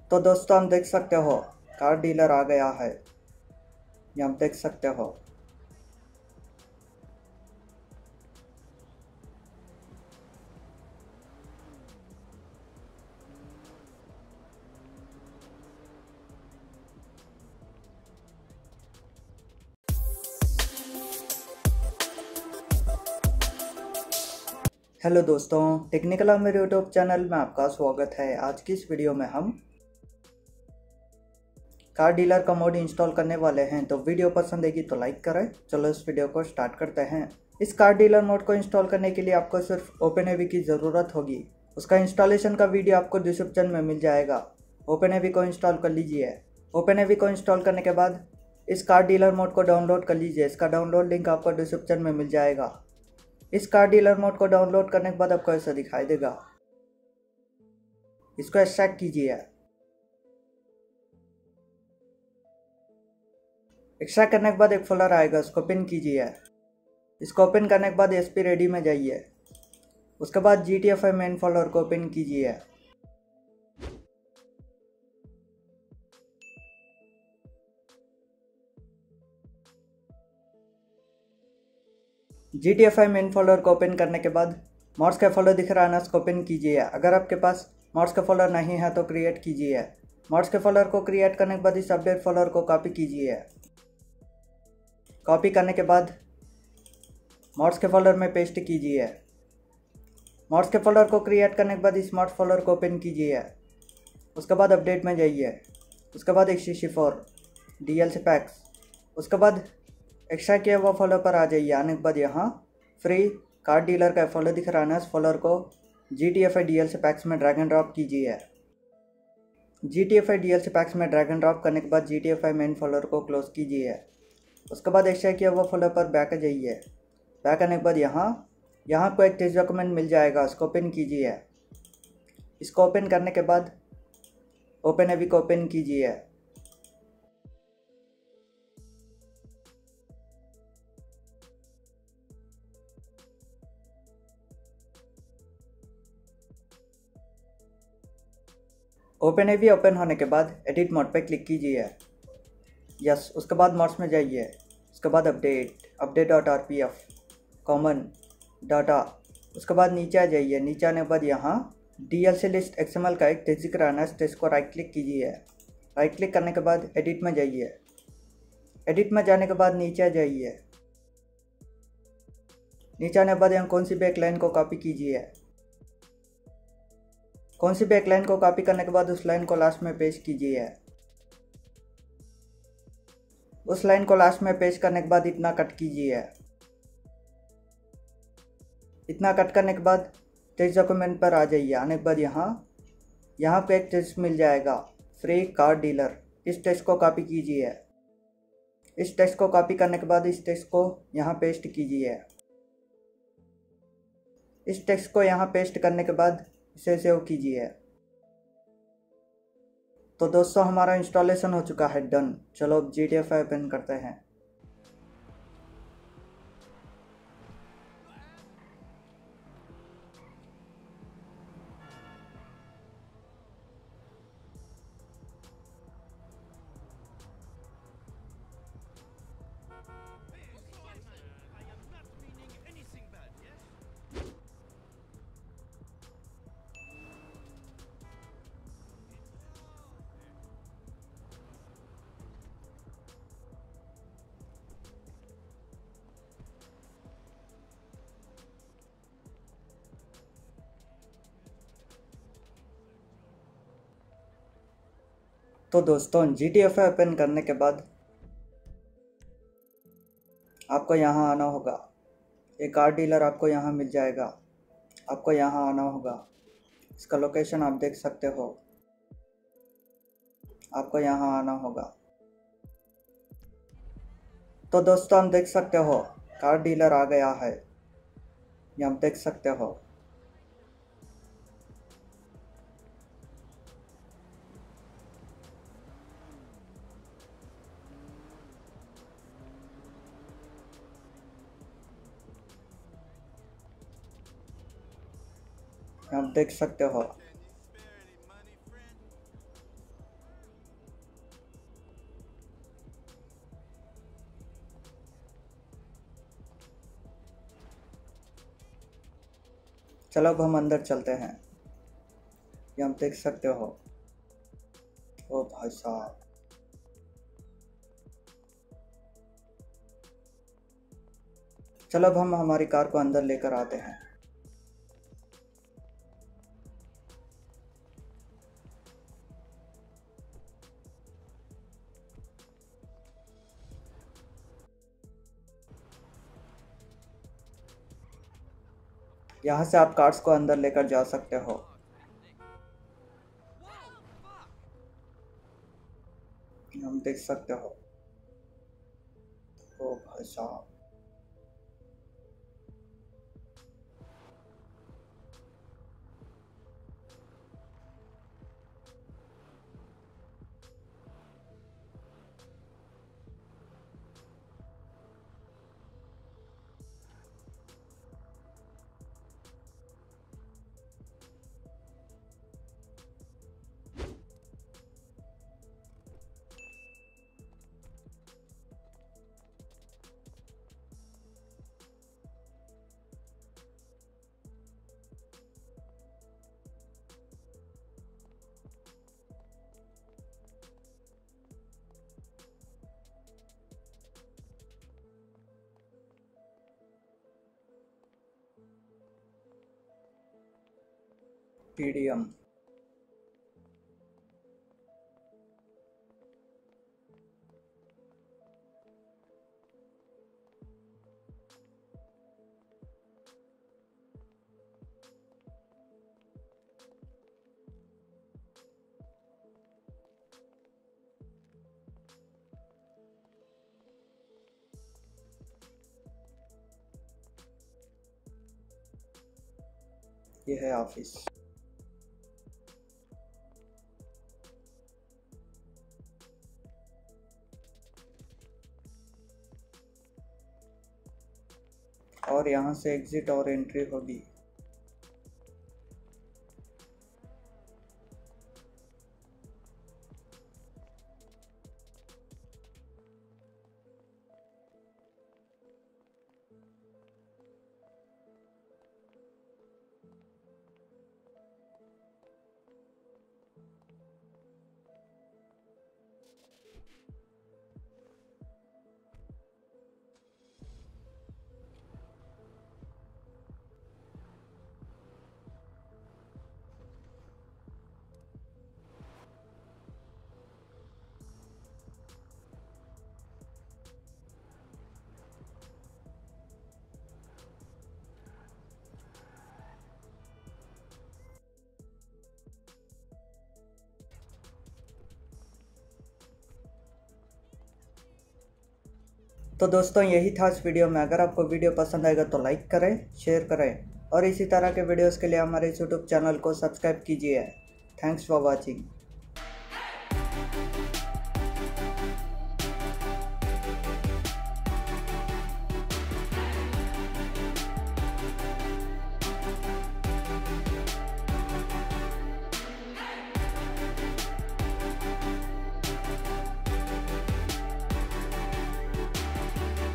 तो दोस्तों हम देख सकते हो कार डीलर आ गया है। ये आप देख सकते हो। हेलो दोस्तों, टेक्निकल मेरे यूट्यूब चैनल में आपका स्वागत है। आज की इस वीडियो में हम कार डीलर का मोड इंस्टॉल करने वाले हैं। तो वीडियो पसंद आएगी तो लाइक करें। चलो इस वीडियो को स्टार्ट करते हैं। इस कार डीलर मोड को इंस्टॉल करने के लिए आपको सिर्फ ओपनएवी की ज़रूरत होगी। उसका इंस्टॉलेशन का वीडियो आपको डिस्क्रिप्शन में मिल जाएगा। ओपनएवी को इंस्टॉल कर लीजिए। ओपनएवी को इंस्टॉल करने के बाद इस कार डीलर मोड को डाउनलोड कर लीजिए। इसका डाउनलोड लिंक आपको डिस्क्रिप्शन में मिल जाएगा। इस कार डीलर मोड को डाउनलोड करने के बाद आपको ऐसा दिखाई देगा। इसको एक्सट्रैक्ट कीजिए। एक्सट्रैक्ट करने के बाद एक फोल्डर आएगा, उसको ओपन कीजिए। इसको ओपन करने के बाद एसपी रेडी में जाइए। उसके बाद GTFI मेन फोल्डर को ओपन कीजिए। GTFI मेन फोल्डर को ओपन करने के बाद मॉड्स का फोल्डर दिख रहा है ना, उसको ओपन कीजिए। अगर आपके पास मॉड्स का फोल्डर नहीं है तो क्रिएट कीजिए। मॉड्स के फोल्डर को क्रिएट करने के बाद इस अपडेट फोल्डर को कॉपी कीजिए। कॉपी करने के बाद मॉड्स के फोल्डर में पेस्ट कीजिए। मॉड्स के फोल्डर को क्रिएट करने के बाद इस मॉड्स फोल्डर को ओपन कीजिए। उसके बाद अपडेट में जाइए। उसके बाद XC4 DLC पैक्स। उसके बाद एक्स्ट्रा किया हुआ फोल्डर पर आ जाइए। आने के बाद यहाँ फ्री कार डीलर का फोल्डर दिख रहा है ना, इस फोल्डर को GTFI DLC पैक्स में ड्रैग एंड ड्रॉप कीजिए। GTFI DLC पैक्स में ड्रैग एंड ड्रॉप करने के बाद GTFI मेन फोल्डर को क्लोज कीजिए। उसके बाद एक्स्ट्रा किया हुआ फोल्डर पर बैक आ जाइए। बैक आने के बाद यहाँ को एक टेक्स्ट डॉक्यूमेंट मिल जाएगा, उसको ओपन कीजिए। इसको ओपन करने के बाद ओपनएवी को ओपन कीजिए। ओपनएवी ओपन होने के बाद एडिट मोड पे क्लिक कीजिए। यस, उसके बाद मोड्स में जाइए। उसके बाद update.rpf कॉमन डाटा। उसके बाद नीचे आ जाइए। नीचे आने के बाद यहाँ DLC लिस्ट XML का एक टेक्स्ट दिख रहा है ना, इस टेक्स्ट को राइट क्लिक कीजिए। राइट क्लिक करने के बाद एडिट में जाइए। एडिट में जाने के बाद नीचे आ जाइए। नीचे आने के बाद यहाँ कौन सी भी एक लाइन को कॉपी कीजिए। कौन सी भी एक लाइन को कॉपी करने के बाद उस लाइन को लास्ट में पेस्ट कीजिए। उस लाइन को लास्ट में पेस्ट करने के बाद इतना कट कीजिए। इतना कट करने के बाद टेक्स्ट डॉक्यूमेंट पर आ जाइए। आने के बाद यहाँ पे एक टेक्स्ट मिल जाएगा, फ्री कार डीलर। इस टेक्स्ट को कॉपी कीजिए। इस टेक्स्ट को कॉपी करने के बाद इस टेक्स्ट को यहाँ पेस्ट कीजिए। इस टेक्स्ट को यहाँ पेस्ट करने के बाद इसे सेव कीजिए। तो दोस्तों हमारा इंस्टॉलेशन हो चुका है डन। चलो अब GTFI ओपन करते हैं। तो दोस्तों GTFI ओपन करने के बाद आपको यहाँ आना होगा। एक कार डीलर आपको यहाँ मिल जाएगा। आपको यहाँ आना होगा। इसका लोकेशन आप देख सकते हो। आपको यहाँ आना होगा। तो दोस्तों हम देख सकते हो कार डीलर आ गया है। ये आप देख सकते हो। आप देख सकते हो। चलो अब हम अंदर चलते हैं। ये हम देख सकते हो। ओ भाई साहब, चलो अब हम हमारी कार को अंदर लेकर आते हैं। यहाँ से आप कार्स को अंदर लेकर जा सकते हो। हम देख सकते हो। ओ भाई साहब, टीडीएम। ये है ऑफिस। और यहाँ से एग्जिट और एंट्री होगी। तो दोस्तों यही था इस वीडियो में। अगर आपको वीडियो पसंद आएगा तो लाइक करें, शेयर करें और इसी तरह के वीडियोस के लिए हमारे यूट्यूब चैनल को सब्सक्राइब कीजिए। Thanks for watching.